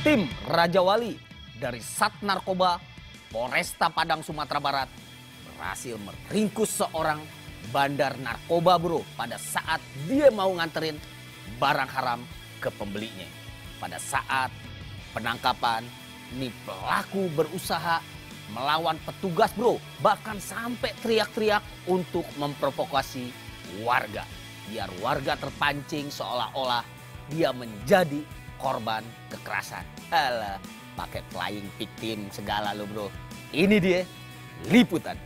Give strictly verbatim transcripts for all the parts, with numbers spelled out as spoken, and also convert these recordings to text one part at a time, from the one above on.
Tim Raja Wali dari Sat Narkoba Polresta Padang, Sumatera Barat berhasil meringkus seorang bandar narkoba, bro, pada saat dia mau nganterin barang haram ke pembelinya. Pada saat penangkapan, nih pelaku berusaha melawan petugas, bro, bahkan sampai teriak-teriak untuk memprovokasi warga, biar warga terpancing seolah-olah dia menjadi korban kekerasan. Alah, pakai flying victim segala lo, bro. Ini dia liputan.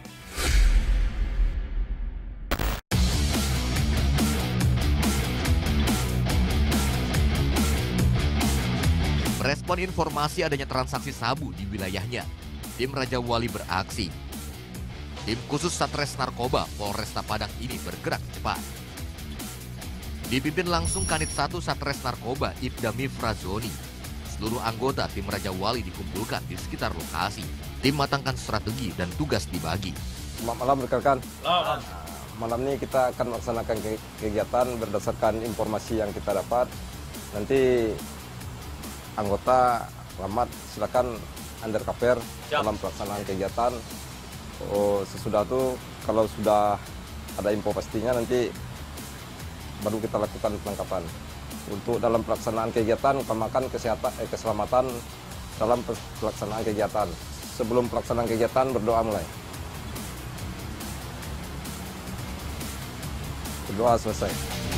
Merespon informasi adanya transaksi sabu di wilayahnya, tim Raja Wali beraksi. Tim khusus Satres Narkoba Polresta Padang ini bergerak cepat. Dipimpin langsung Kanit satu Satres Narkoba Ibda Mifrazoni. Seluruh anggota tim Raja Wali dikumpulkan di sekitar lokasi. Tim matangkan strategi dan tugas dibagi. Selamat malam rekan-rekan. Malam ini kita akan melaksanakan kegiatan berdasarkan informasi yang kita dapat. Nanti anggota selamat silakan undercover dalam pelaksanaan kegiatan. Oh, sesudah itu kalau sudah ada info pastinya nanti baru kita lakukan penangkapan. Untuk dalam pelaksanaan kegiatan utamakan kesehatan eh, keselamatan dalam pelaksanaan kegiatan. Sebelum pelaksanaan kegiatan berdoa mulai. Berdoa selesai.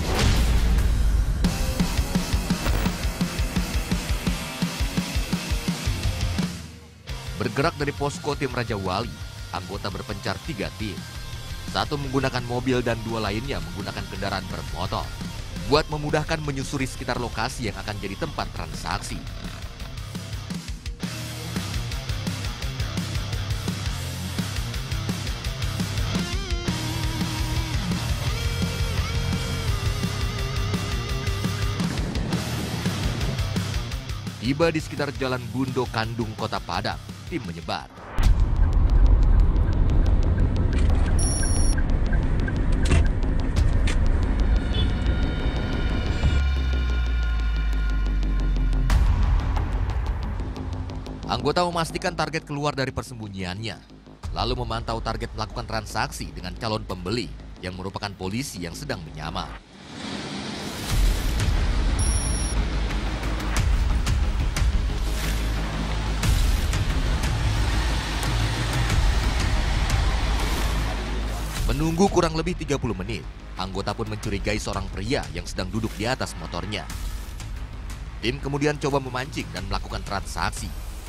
Bergerak dari posko tim Raja Wali, anggota berpencar tiga tim. Satu menggunakan mobil dan dua lainnya menggunakan kendaraan bermotor. Buat memudahkan menyusuri sekitar lokasi yang akan jadi tempat transaksi. Tiba di sekitar Jalan Bundo Kandung, Kota Padang, tim menyebar. Anggota memastikan target keluar dari persembunyiannya, lalu memantau target melakukan transaksi dengan calon pembeli yang merupakan polisi yang sedang menyamar. Menunggu kurang lebih tiga puluh menit, anggota pun mencurigai seorang pria yang sedang duduk di atas motornya. Tim kemudian coba memancing dan melakukan transaksi.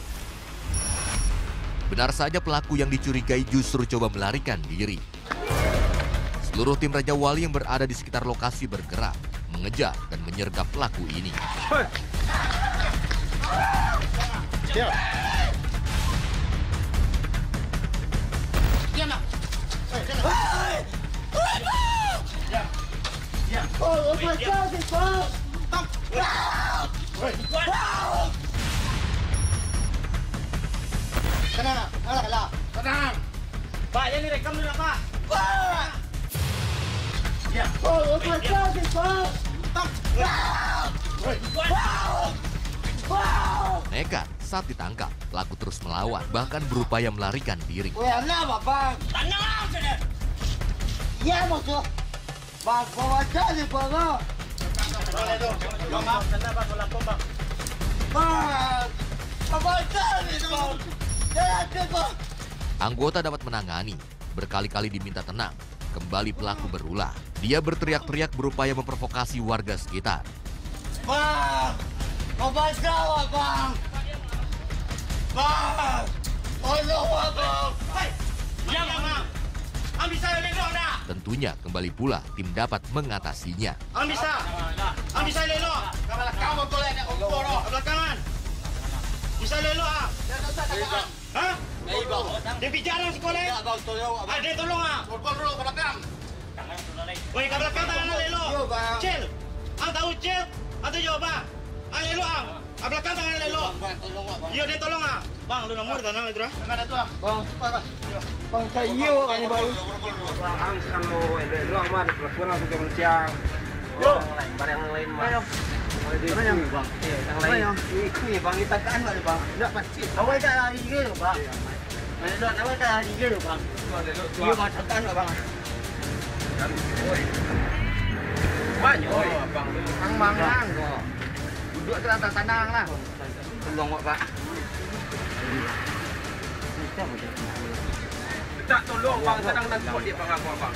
Benar saja pelaku yang dicurigai justru coba melarikan diri. Seluruh tim Raja Wali yang berada di sekitar lokasi bergerak, mengejar dan menyergap pelaku ini. Tenang, alah, alah, tenang. Pak, ini rekam dulu, Pak. Pak. Ya. Oh, apa lagi, Pak? Nekat saat ditangkap, pelaku terus melawan, bahkan berupaya melarikan diri. Weh, apa, Bang? Tenang, sini. Ya, musuh. Bang, bawa aja nih, Bang. Boleh dong. Bang, kenapa kalau Bang? Bang, bawa aja nih, Bang. Anggota dapat menangani, berkali-kali diminta tenang. Kembali pelaku berulah. Dia berteriak-teriak berupaya memprovokasi warga sekitar. Bang! Bapak jawab, Bang! Bang! Tolong, Bang! Hei! Diam, Bang! Ang bisa lelok dah! Tentunya kembali pula tim dapat mengatasinya. Ang bisa! Ang bisa lelok! Ke belakang, Bang, tolong. Ke belakangan! Bisa lelok, ah! Hah? Dia bicara sekolah. Ah, dia tolong ah. Pukul dulu ke belakang. Woi, ke belakang tangan lelo. Cil. Ah, tahu cil? Atau jawab ah. Ah, lelo ah. Ke belakang tangan lelo. Iya, dia tolong ah. Bang, lu nomor tanah itu ah. Tangan itu ah. Bang, Bang, kayu kan baru. Bang, kalau lelo mah di pelakuan langsung ke Malaysia. Yo, barang lain mah. Mana yang bang? Yang lain. Itu ya bang, kita kan bang. Tidak pasti. Awal dah hari ke bang. Mana dua awal dah hari ke bang. Iya bang, tekan bang. Banyak bang. Bang bang lang kok. Duduk di atas tanah lah. Tolong pak. Tak tolong bang, sedang nak buat dia bang bang bang.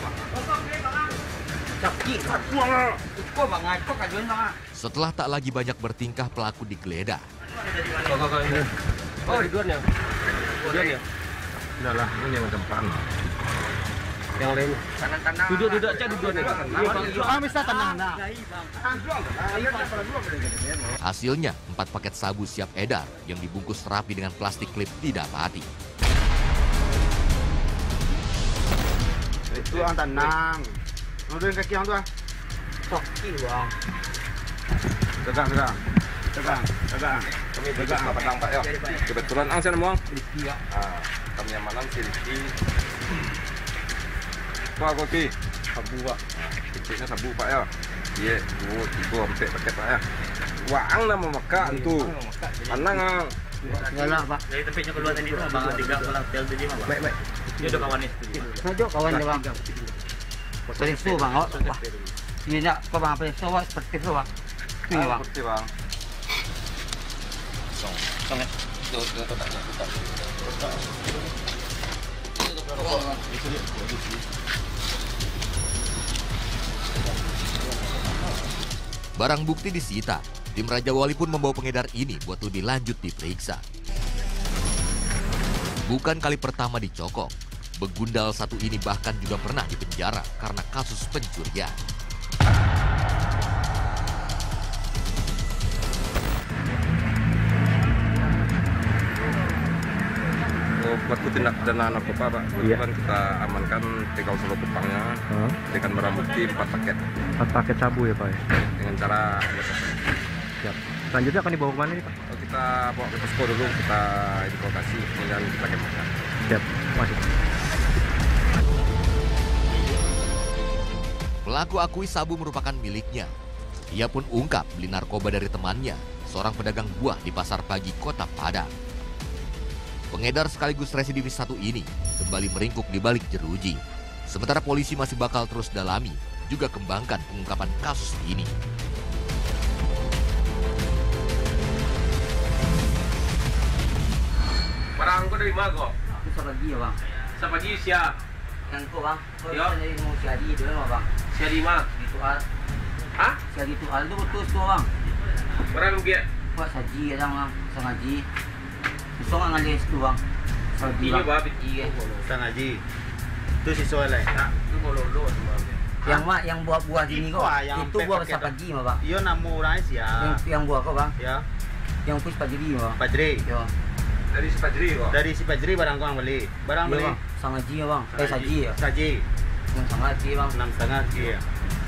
Setelah tak lagi banyak bertingkah, pelaku digeledah. Oh, di duanya. Duanya. Udahlah, ini yang depan. Yang lain. Duduk-duduk aja di duanya. Ah, bisa tenang nah. Hasilnya, empat paket sabu siap edar yang dibungkus rapi dengan plastik klip didapati. Itu ang tenang. Nurunin kaki yang tu ah. Kaki bang. Tegang, tegang. Tegang, tegang. Kami tegang apa tang Pak ya. Kebetulan ang sana muang. Iya. Ah, kami yang malam si Riki. Pak kopi. Sabu Pak. Kecilnya sabu Pak ya. Iya, dua, tiga, empat paket Pak ya. Waang nama makan tu. Tenang ang. Yalah Pak. Dari tempatnya keluar tadi tu abang tiga pulang tel tadi mah. Baik baik. Dia ada kawan ni. Saja kawan dia bang. Periksa bang, awak. Ini nak kau bang periksa awak seperti tu bang. Ini bang. Seperti bang. Song, song ya. Tu tu tu tak tak. Barang bukti disita. Tim Raja Wali pun membawa pengedar ini buat lebih lanjut diperiksa. Bukan kali pertama dicokok. Begundal satu ini bahkan juga pernah dipenjara karena kasus pencurian. Pelaku tindak pidana narkoba Pak. Kebetulan kita amankan tiga solo kupangnya Huh? dengan barang bukti empat paket Empat paket sabu ya Pak? dengan cara Siap. Selanjutnya akan dibawa kemana nih Pak? kita bawa ke posko dulu, kita interogasi, kemudian kita kemaskan. Siap, masuk. Pelaku akui sabu merupakan miliknya. Ia pun ungkap beli narkoba dari temannya, seorang pedagang buah di Pasar Pagi, Kota Padang. Pengedar sekaligus residivis satu ini kembali meringkuk di balik jeruji. Sementara polisi masih bakal terus dalami, juga kembangkan pengungkapan kasus ini. Barang kau dari mana kau? Itu sepagi ya bang. Sepagi siap. Yang tu bang. Kau Ya. dari mau siadi dulu mah bang. Siap lima. Di tual. Hah? Siadi tual tu betul tu bang. Barang dia. Buat saji kadang bang. Sengaji. Besok nggak ngalis tu bang. Saji Ini bang. bawa Iya. Sang Haji. Itu si Soel eh. Tak, tu boleh lo semua. Yang mak yang buah-buah sini kau. Itu ah, yang Itu pakai buah pakai besar tu. pagi mah bang. Iyo nama orang Yang, siap. yang buah kau bang. Ya. Yang pun pagi mah. Pajri. Yo. Dari sepajri kau. Dari si Pajri barang kau yang beli. Barang Iya beli. bang. Sengaji ya bang. Eh saji ya. Saji. Yang sengaji bang. Enam setengah. Iya.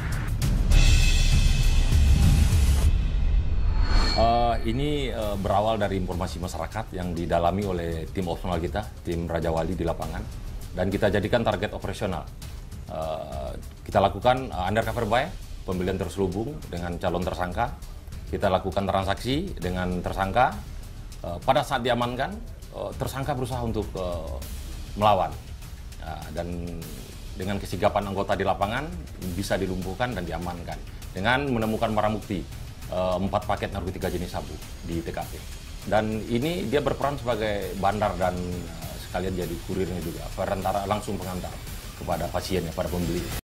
Uh, ini uh, berawal dari informasi masyarakat yang didalami oleh tim operasional kita, tim Raja Wali di lapangan, dan kita jadikan target operasional. Uh, kita lakukan uh, undercover buy, pembelian terselubung dengan calon tersangka. Kita lakukan transaksi dengan tersangka. Uh, pada saat diamankan, uh, tersangka berusaha untuk uh, melawan. Uh, dan dengan kesigapan anggota di lapangan bisa dilumpuhkan dan diamankan dengan menemukan barang bukti. Empat paket narkotika jenis sabu di T K P. Dan ini dia berperan sebagai bandar dan uh, sekalian jadi kurirnya juga, perantara langsung pengantar kepada pasiennya, pada pembeli.